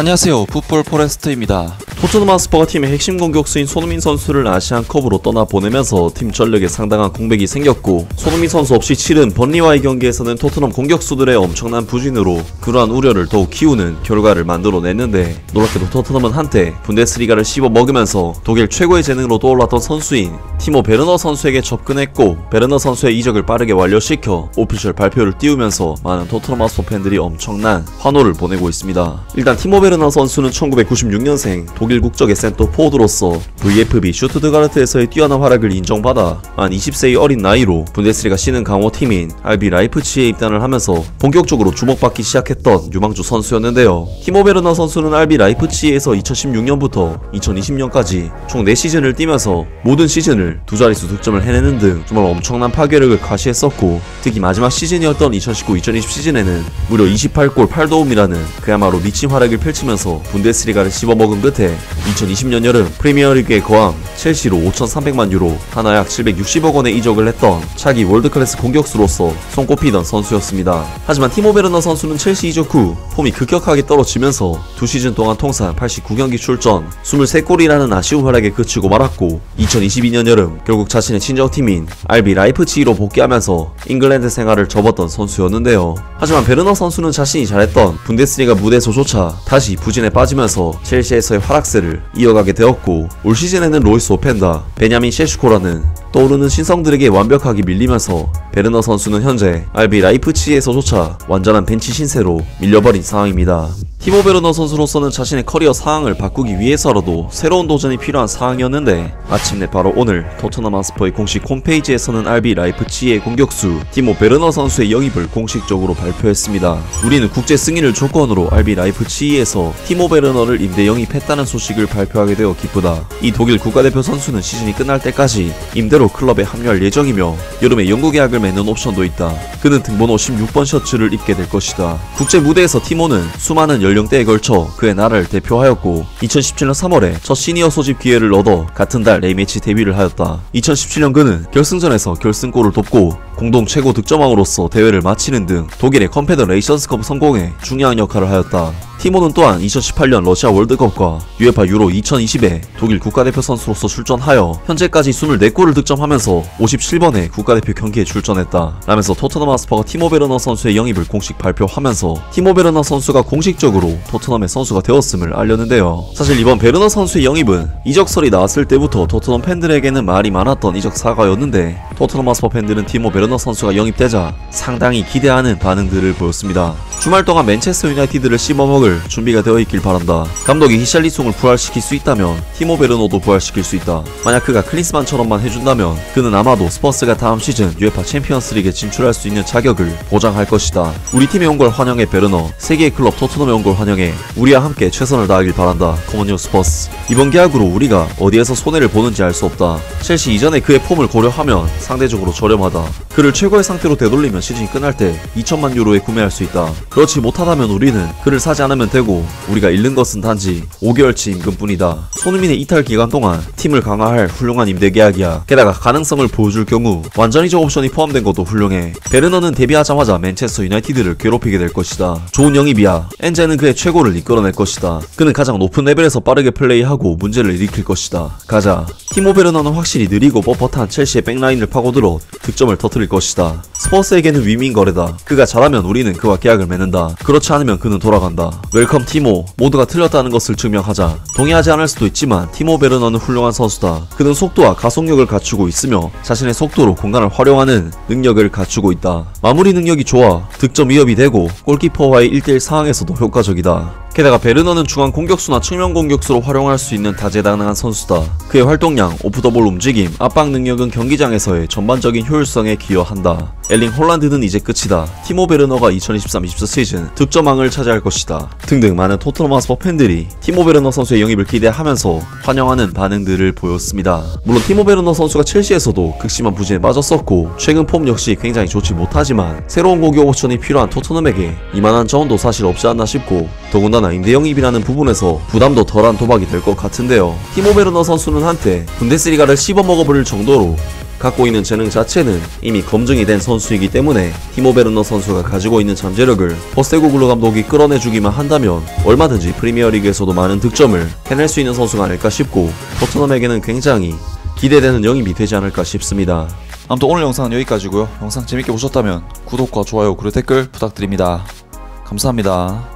안녕하세요, 풋볼 포레스트입니다. 토트넘 하스퍼가 팀의 핵심 공격수인 손흥민 선수를 아시안컵으로 떠나보내면서 팀 전력에 상당한 공백이 생겼고, 손흥민 선수 없이 치른 번리와의 경기에서는 토트넘 공격수들의 엄청난 부진으로 그러한 우려를 더욱 키우는 결과를 만들어냈는데, 놀랍게도 토트넘은 한때 분데스리가를 씹어먹으면서 독일 최고의 재능으로 떠올랐던 선수인 티모 베르너 선수에게 접근했고, 베르너 선수의 이적을 빠르게 완료시켜 오피셜 발표를 띄우면서 많은 토트넘 하스퍼 팬들이 엄청난 환호를 보내고 있습니다. 일단 티모 베르너 선수는 1996년생 독일 국적의 센터 포워드로서 VfB 슈투트가르트에서의 뛰어난 활약을 인정받아 만 20세의 어린 나이로 분데스리가 신흥 강호팀인 RB 라이프치히에 입단을 하면서 본격적으로 주목받기 시작했던 유망주 선수였는데요. 티모 베르너 선수는 RB 라이프치히에서 2016년부터 2020년까지 총 4시즌을 뛰면서 모든 시즌을 두 자릿수 득점을 해내는 등 정말 엄청난 파괴력을 과시했었고, 특히 마지막 시즌이었던 2019-2020 시즌에는 무려 28골 8도움이라는 그야말로 미친 활약을 펼치면서 분데스리가를 씹어먹은 끝에 2020년 여름 프리미어리그에 거함 첼시로 5,300만 유로, 하나 약 760억 원에 이적을 했던 차기 월드클래스 공격수로서 손꼽히던 선수였습니다. 하지만 티모 베르너 선수는 첼시 이적 후 폼이 급격하게 떨어지면서 두 시즌 동안 통산 89경기 출전 23골이라는 아쉬운 활약에 그치고 말았고, 2022년 여름 결국 자신의 친정팀인 RB 라이프치히로 복귀하면서 잉글랜드 생활을 접었던 선수였는데요. 하지만 베르너 선수는 자신이 잘했던 분데스리가 무대에서조차 다시 부진에 빠지면서 첼시에서의 활약세를 이어가게 되었고, 올 시즌에는 로이스 오펜다, 베냐민 셰슈코라는 떠오르는 신성들에게 완벽하게 밀리면서 베르너 선수는 현재 RB 라이프치히에서조차 완전한 벤치 신세로 밀려버린 상황입니다. 티모 베르너 선수로서는 자신의 커리어 상황을 바꾸기 위해서라도 새로운 도전이 필요한 상황이었는데, 마침내 바로 오늘 토트넘 하스퍼의 공식 홈페이지에서는 RB 라이프치히의 공격수 티모 베르너 선수의 영입을 공식적으로 발표했습니다. 우리는 국제 승인을 조건으로 RB 라이프치히에서 티모 베르너를 임대 영입했다는 소식을 발표하게 되어 기쁘다. 이 독일 국가대표 선수는 시즌이 끝날 때까지 임대로 클럽에 합류할 예정이며 여름에 영구 계약을 맺는 옵션도 있다. 그는 등번호 16번 셔츠를 입게 될 것이다. 국제 무대에서 티모는 수많은 연령대에 걸쳐 그의 나라를 대표하였고, 2017년 3월에 첫 시니어 소집 기회를 얻어 같은 달 A매치 데뷔를 하였다. 2017년 그는 결승전에서 결승골을 돕고 공동 최고 득점왕으로서 대회를 마치는 등 독일의 컨페더레이션스컵 성공에 중요한 역할을 하였다. 티모는 또한 2018년 러시아 월드컵과 UEFA 유로 2020에 독일 국가대표 선수로서 출전하여 현재까지 24골을 득점하면서 57번의 국가대표 경기에 출전했다 라면서 토트넘 하스퍼가 티모 베르너 선수의 영입을 공식 발표하면서 티모 베르너 선수가 공식적으로 토트넘의 선수가 되었음을 알렸는데요. 사실 이번 베르너 선수의 영입은 이적설이 나왔을 때부터 토트넘 팬들에게는 말이 많았던 이적 사과였는데, 토트넘 하스퍼 팬들은 티모 베르너 선수가 영입되자 상당히 기대하는 반응들을 보였습니다. 주말 동안 맨체스터 유나이티드를 씹어먹을 준비가 되어 있길 바란다. 감독이 히샬리송을 부활시킬 수 있다면 티모 베르너도 부활시킬 수 있다. 만약 그가 클린스만처럼만 해준다면 그는 아마도 스퍼스가 다음 시즌 UEFA 챔피언스 리그에 진출할 수 있는 자격을 보장할 것이다. 우리 팀에 온 걸 환영해 베르너, 세계의 클럽 토트넘에 온 걸 환영해. 우리와 함께 최선을 다하길 바란다. 커먼뉴 스퍼스. 이번 계약으로 우리가 어디에서 손해를 보는지 알 수 없다. 첼시 이전에 그의 폼을 고려하면 상대적으로 저렴하다. 그를 최고의 상태로 되돌리면 시즌이 끝날 때 2천만 유로에 구매할 수 있다. 그렇지 못하다면 우리는 그를 사지 않으면 되고, 우리가 잃는 것은 단지 5개월치 임금뿐이다. 손흥민의 이탈 기간 동안 팀을 강화할 훌륭한 임대 계약이야. 게다가 가능성을 보여줄 경우 완전 이적 옵션이 포함된 것도 훌륭해. 베르너는 데뷔하자마자 맨체스터 유나이티드를 괴롭히게 될 것이다. 좋은 영입이야. 엔제는 그의 최고를 이끌어낼 것이다. 그는 가장 높은 레벨에서 빠르게 플레이하고 문제를 일으킬 것이다. 가자. 티모 베르너는 확실히 느리고 뻣뻣한 첼시의 백라인을 파고들어 득점을 터뜨릴 것이다. 스퍼스에게는 윈윈 거래다. 그가 잘하면 우리는 그와 계약을 맺는다. 그렇지 않으면 그는 돌아간다. 웰컴 티모. 모두가 틀렸다는 것을 증명하자. 동의하지 않을 수도 있지만 티모 베르너는 훌륭한 선수다. 그는 속도와 가속력을 갖추고 있으며 자신의 속도로 공간을 활용하는 능력을 갖추고 있다. 마무리 능력이 좋아 득점 위협이 되고 골키퍼와의 1대1 상황에서도 효과적이다. 게다가 베르너는 중앙 공격수나 측면 공격수로 활용할 수 있는 다재다능한 선수다. 그의 활동량, 오프더볼 움직임, 압박 능력은 경기장에서의 전반적인 효율성에 기여한다. 엘링 홀란드는 이제 끝이다. 티모 베르너가 2023-24 시즌 득점왕을 차지할 것이다. 등등 많은 토트넘 하스퍼 팬들이 티모 베르너 선수의 영입을 기대하면서 환영하는 반응들을 보였습니다. 물론 티모 베르너 선수가 첼시에서도 극심한 부진에 빠졌었고 최근 폼 역시 굉장히 좋지 못하지만 새로운 공격 옵션이 필요한 토트넘에게 이만한 자원도 사실 없지 않나 싶고, 더군다나 임대 영입이라는 부분에서 부담도 덜한 도박이 될 것 같은데요. 티모 베르너 선수는 한때 분데스리가를 씹어먹어버릴 정도로 갖고 있는 재능 자체는 이미 검증이 된 선수이기 때문에 티모 베르너 선수가 가지고 있는 잠재력을 포스테코글루 감독이 끌어내주기만 한다면 얼마든지 프리미어리그에서도 많은 득점을 해낼 수 있는 선수가 아닐까 싶고 토트넘에게는 굉장히 기대되는 영입이 되지 않을까 싶습니다. 아무튼 오늘 영상은 여기까지고요. 영상 재밌게 보셨다면 구독과 좋아요 그리고 댓글 부탁드립니다. 감사합니다.